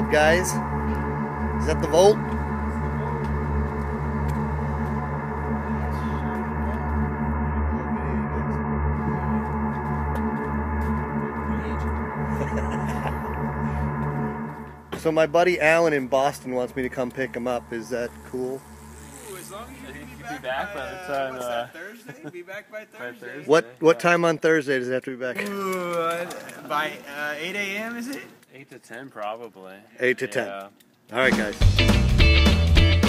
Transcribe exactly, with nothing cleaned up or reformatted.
up, guys? Is that the Volt? So my buddy Alan in Boston wants me to come pick him up. Is that cool? Ooh, as long as you You be could back, be back by, by the uh, time, what's uh, that, Thursday? Be back by Thursday. Thursday. What what Yeah. time on Thursday does it have to be back? Ooh, uh, by uh, eight A M is it? Eight to ten, probably. Eight to ten. Yeah. All right, guys.